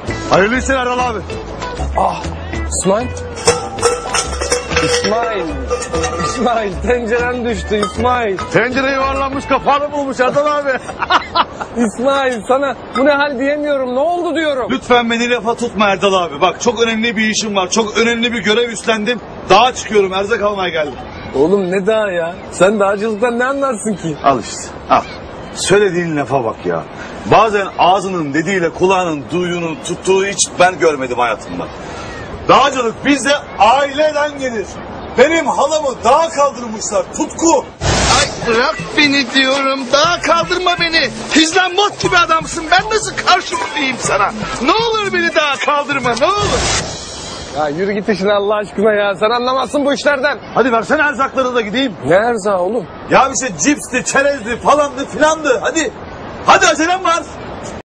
Hayırlı işler Erdal abi. Ah, İsmail. İsmail tenceren düştü İsmail. Tencere yuvarlanmış kapağını bulmuş Erdal abi. İsmail sana bu ne hal diyemiyorum, ne oldu diyorum. Lütfen beni lafa tutma Erdal abi. Bak çok önemli bir işim var. Çok önemli bir görev üstlendim. Dağa çıkıyorum, erzak almaya geldim. Oğlum ne daha ya? Sen dağcılıktan ne anlarsın ki? Al işte al. Söylediğin lafa bak ya. Bazen ağzının dediğiyle kulağının duyduğunu tuttuğu hiç ben görmedim hayatımda. Dağcılık bizde aileden gelir. Benim halamı dağa kaldırmışlar Tutku. Ay bırak beni diyorum. Daha kaldırma beni. Hizlen bot gibi adamsın. Ben nasıl karşı bulayım sana? Ne olur beni daha kaldırma ne olur. Ya yürü git işine Allah aşkına ya. Sen anlamazsın bu işlerden. Hadi versene erzakları da gideyim. Ne erzağı oğlum? Ya işte cipsti, çerezdi falandı filandı. Hadi. Hadi acelem var.